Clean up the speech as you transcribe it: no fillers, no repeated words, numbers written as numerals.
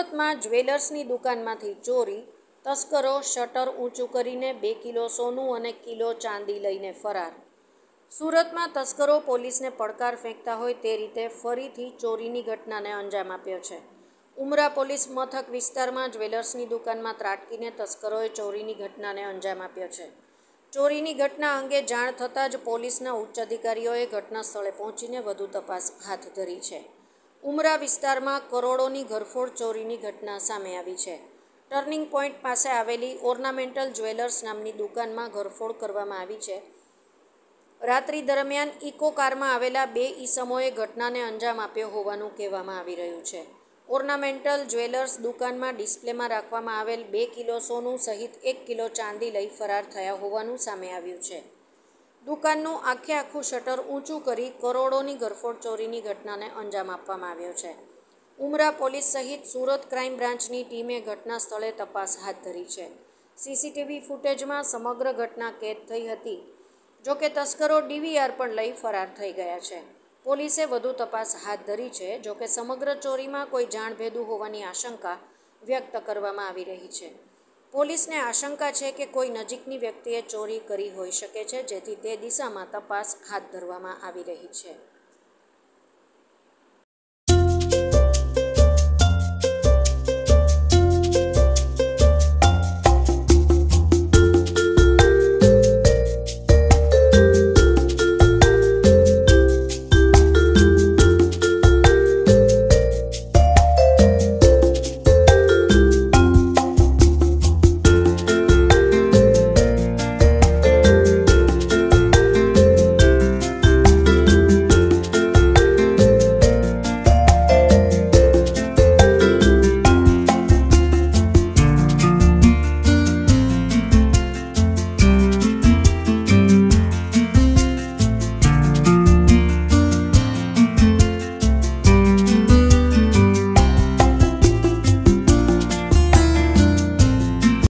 સુરતમાં જ્વેલર્સની દુકાનમાંથી ચોરી, તસ્કરો શટર ઊંચું કરીને 2 કિલો સોનું અને કિલો ચાંદી લઈને ફરાર. સુરતમાં તસ્કરો પોલીસને પડકાર ફેંકતા હોય તે રીતે ફરીથી ચોરીની ઘટનાને અંજામ આપ્યો છે. ઉમરા પોલીસ મથક વિસ્તારમાં જ્વેલર્સની દુકાનમાં ત્રાટકીને તસ્કરોએ ચોરીની ઘટનાને અંજામ આપ્યો છે. ચોરીની ઘટના અંગે જાણ થતાં જ પોલીસના ઉચ્ચ અધિકારીઓએ ઘટના સ્થળે પહોંચીને વધુ તપાસ હાથ ધરી છે. ઉમરા વિસ્તારમાં કરોડોની ઘરફોડ ચોરીની ઘટના સામે આવી છે. ટર્નિંગ પોઈન્ટ પાસે આવેલી ઓર્નામેન્ટલ જ્વેલર્સ નામની દુકાનમાં ઘરફોડ કરવામાં આવી છે. રાત્રિ દરમિયાન ઇકો કારમાં આવેલા 2 ઈસમોએ ઘટનાને અંજામ આપ્યો હોવાનું કહેવામાં આવી રહ્યું છે. ઓર્નામેન્ટલ જ્વેલર્સ દુકાનમાં ડિસ્પ્લેમાં રાખવામાં આવેલ 2 કિલો સોનું સહિત 1 કિલો ચાંદી લઈ ફરાર થયા હોવાનું સામે આવ્યું છે. દુકાનનું આખું શટર ઊંચું કરી કરોડોની ઘરફોડ ચોરીની ઘટનાને અંજામ આપવામાં આવ્યો છે. ઉમરા પોલીસ સહિત સુરત ક્રાઇમ બ્રાન્ચની ટીમે ઘટના સ્થળે તપાસ હાથ ધરી છે. સીસીટીવી ફૂટેજમાં સમગ્ર ઘટના કેદ થઈ હતી. જોકે તસ્કરો ડીવીઆર પણ લઈ ફરાર થઈ ગયા છે. પોલીસે વધુ તપાસ હાથ ધરી છે. જોકે સમગ્ર ચોરીમાં કોઈ જાણભેદુ હોવાની આશંકા વ્યક્ત કરવામાં આવી રહી છે. પોલીસને આશંકા છે કે કોઈ નજીકની વ્યક્તિએ ચોરી કરી હોઈ શકે છે, જેથી તે દિશામાં તપાસ હાથ ધરવામાં આવી રહી છે.